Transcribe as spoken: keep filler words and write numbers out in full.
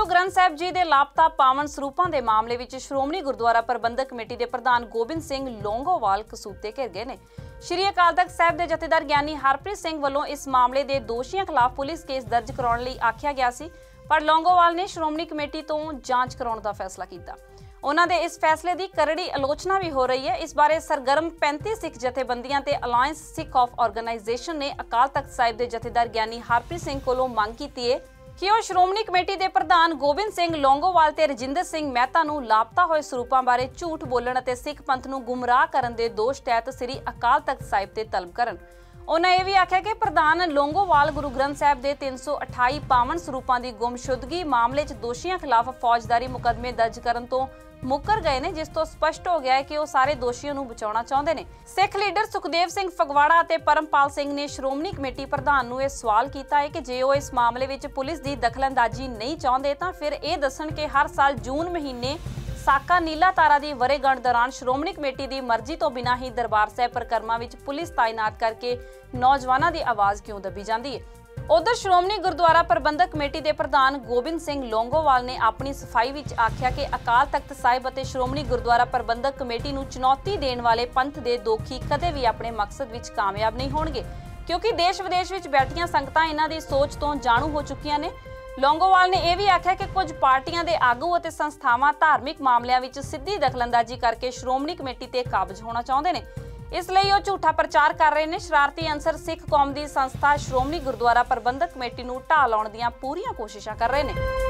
ਗ੍ਰੰਥ ਸਾਹਿਬ ਜੀ ਦੇ ਲਾਪਤਾ ਪਾਵਨ ਸਰੂਪਾਂ ਦੇ ਮਾਮਲੇ ਵਿੱਚ ਸ਼੍ਰੋਮਣੀ ਗੁਰਦੁਆਰਾ ਪ੍ਰਬੰਧਕ ਕਮੇਟੀ ਦੇ ਪ੍ਰਧਾਨ ਗੋਬਿੰਦ ਸਿੰਘ ਲੌਂਗੋਵਾਲ ਕਸੂਤੇ ਘਿਰ ਗਏ ਨੇ। ਸ਼੍ਰੀ ਅਕਾਲ ਤਖਤ ਸਾਹਿਬ ਦੇ ਜਥੇਦਾਰ ਗਿਆਨੀ ਹਰਪ੍ਰੀਤ ਸਿੰਘ ਵੱਲੋਂ ਇਸ ਮਾਮਲੇ ਦੇ ਦੋਸ਼ੀਆਂ ਖਿਲਾਫ ਪੁਲਿਸ ਕੇਸ ਦਰਜ ਕਰਾਉਣ ਲਈ ਆਖਿਆ ਗਿਆ ਸੀ, ਪਰ ਲੌਂਗੋਵਾਲ ਨੇ ਸ਼੍ਰੋਮਣੀ ਕਮੇਟੀ ਤੋਂ ਜਾਂਚ ਕਰਾਉਣ ਦਾ ਫੈਸਲਾ ਕੀਤਾ। ਉਹਨਾਂ ਦੇ ਇਸ ਫੈਸਲੇ ਦੀ ਕਰੜੀ ਆਲੋਚਨਾ ਵੀ ਹੋ ਰਹੀ ਹੈ। ਇਸ ਬਾਰੇ ਸਰਗਰਮ ਪੈਂਤੀ ਸਿੱਖ ਜਥੇਬੰਦੀਆਂ ਤੇ ਅਲਾਇੰਸ ਸਿੱਖ ਆਫ ਆਰਗੇਨਾਈਜੇਸ਼ਨ ਨੇ ਅਕਾਲ ਤਖਤ ਸਾਹਿਬ ਦੇ ਜਥੇਦਾਰ ਗਿਆਨੀ ਹਰਪ੍ਰੀਤ ਸਿੰਘ ਕੋਲੋਂ ਮੰਗ ਕੀਤੀ ਹੈ ਕਿ ਉਹ ਸ਼੍ਰੋਮਣੀ ਕਮੇਟੀ ਦੇ ਪ੍ਰਧਾਨ ਗੋਬਿੰਦ ਸਿੰਘ ਲੌਂਗੋਵਾਲ ਤੇ ਰਜਿੰਦਰ ਸਿੰਘ ਮਹਿਤਾ ਨੂੰ ਲਾਪਤਾ ਹੋਏ ਸਰੂਪਾਂ ਬਾਰੇ ਝੂਠ ਬੋਲਣ ਅਤੇ ਸਿੱਖ ਪੰਥ ਨੂੰ ਗੁੰਮਰਾਹ ਕਰਨ ਦੇ ਦੋਸ਼ ਤਹਿਤ ਸ੍ਰੀ ਅਕਾਲ ਤਖਤ ਸਾਹਿਬ ਤੇ ਤਲਬ ਕਰਨ। ਉਹਨਾਂ ਇਹ ਵੀ ਆਖਿਆ ਕਿ ਪ੍ਰਧਾਨ ਲੌਂਗੋਵਾਲ ਗੁਰੂ ਗ੍ਰੰਥ ਸਾਹਿਬ ਦੇ ਤਿੰਨ ਸੌ ਅਠਾਈ ਪਾਵਨ ਸਰੂਪਾਂ ਦੀ ਗੁੰਮਸ਼ੁਦਗੀ ਮਾਮਲੇ 'ਚ ਦੋਸ਼ੀਆਂ ਖਿਲਾਫ ਫੌਜਦਾਰੀ ਮੁਕੱਦਮੇ ਦਰਜ ਕਰਨ ਤੋਂ ਮੁੱਕਰ ਗਏ ਨੇ, ਜਿਸ ਤੋਂ ਸਪਸ਼ਟ ਹੋ ਗਿਆ ਹੈ ਕਿ ਉਹ ਸਾਰੇ ਦੋਸ਼ੀਆਂ ਨੂੰ ਬਚਾਉਣਾ ਚਾਹੁੰਦੇ ਨੇ। ਸਿੱਖ ਲੀਡਰ ਸੁਖਦੇਵ ਸਿੰਘ ਫਗਵਾੜਾ ਅਤੇ ਪਰਮਪਾਲ ਸਿੰਘ ਨੇ ਸ਼੍ਰੋਮਣੀ ਕਮੇਟੀ ਪ੍ਰਧਾਨ ਨੂੰ ਇਹ ਸਵਾਲ ਕੀਤਾ ਹੈ ਕਿ ਜੇ ਉਹ ਇਸ ਮਾਮਲੇ ਵਿੱਚ ਪੁਲਿਸ ਦੀ ਦਖਲਅੰਦਾਜ਼ੀ ਨਹੀਂ ਚਾਹੁੰਦੇ ਤਾਂ ਫਿਰ ਇਹ ਦੱਸਣ ਕਿ ਹਰ ਸਾਲ ਜੂਨ ਮਹੀਨੇ ਸਾਕਾ ਨੀਲਾ ਤਾਰਾ ਦੀ ਵਰੇਗੰਢ ਦੌਰਾਨ ਸ਼੍ਰੋਮਣੀ ਕਮੇਟੀ ਦੀ ਮਰਜ਼ੀ ਤੋਂ ਬਿਨਾਂ ਹੀ ਦਰਬਾਰ ਸਾਹਿਬ ਪ੍ਰਕਰਮਾਂ ਵਿੱਚ ਪੁਲਿਸ ਤਾਇਨਾਤ ਕਰਕੇ ਨੌਜਵਾਨਾਂ ਦੀ ਆਵਾਜ਼ ਕਿਉਂ ਦੱਬੀ ਜਾਂਦੀ ਹੈ। ਉਧਰ ਸ਼੍ਰੋਮਣੀ ਗੁਰਦੁਆਰਾ ਪ੍ਰਬੰਧਕ ਕਮੇਟੀ ਦੇ ਪ੍ਰਧਾਨ ਗੋਬਿੰਦ ਸਿੰਘ ਲੌਂਗੋਵਾਲ ਨੇ ਆਪਣੀ ਸਫਾਈ ਵਿੱਚ ਆਖਿਆ ਕਿ ਅਕਾਲ ਤਖਤ ਸਾਹਿਬ ਅਤੇ ਸ਼੍ਰੋਮਣੀ ਗੁਰਦੁਆਰਾ ਪ੍ਰਬੰਧਕ ਕਮੇਟੀ ਨੂੰ ਚੁਣੌਤੀ ਦੇਣ ਵਾਲੇ ਪੰਥ ਦੇ ਦੋਖੀ ਕਦੇ ਵੀ ਆਪਣੇ ਮਕਸਦ ਵਿੱਚ ਕਾਮਯਾਬ ਨਹੀਂ ਹੋਣਗੇ, ਕਿਉਂਕਿ ਦੇਸ਼ ਵਿਦੇਸ਼ ਵਿੱਚ ਬੈਠੀਆਂ ਸੰਗਤਾਂ ਇਹਨਾਂ ਦੀ ਸੋਚ ਤੋਂ ਜਾਣੂ ਹੋ ਚੁੱਕੀਆਂ ਨੇ। ਲੌਂਗੋਵਾਲ ਨੇ ਇਹ ਵੀ ਆਖਿਆ ਕਿ ਕੁਝ ਪਾਰਟੀਆਂ ਦੇ ਆਗੂ ਅਤੇ ਸੰਸਥਾਵਾਂ ਧਾਰਮਿਕ ਮਾਮਲਿਆਂ ਵਿੱਚ ਸਿੱਧੀ ਦਖਲਅੰਦਾਜ਼ੀ ਕਰਕੇ ਸ਼੍ਰੋਮਣੀ ਕਮੇਟੀ ਤੇ ਕਾਬਜ਼ ਹੋਣਾ ਚਾਹੁੰਦੇ ਨੇ, ਇਸ ਲਈ ਉਹ ਝੂਠਾ ਪ੍ਰਚਾਰ ਕਰ ਰਹੇ ਨੇ। ਸ਼ਰਾਰਤੀ ਅੰਸਰ ਸਿੱਖ ਕੌਮ ਦੀ ਸੰਸਥਾ ਸ਼੍ਰੋਮਣੀ ਗੁਰਦੁਆਰਾ ਪ੍ਰਬੰਧਕ ਕਮੇਟੀ ਨੂੰ ਢਾਹ ਲਾਉਣ ਦੀਆਂ ਪੂਰੀਆਂ ਕੋਸ਼ਿਸ਼ਾਂ ਕਰ ਰਹੇ ਨੇ।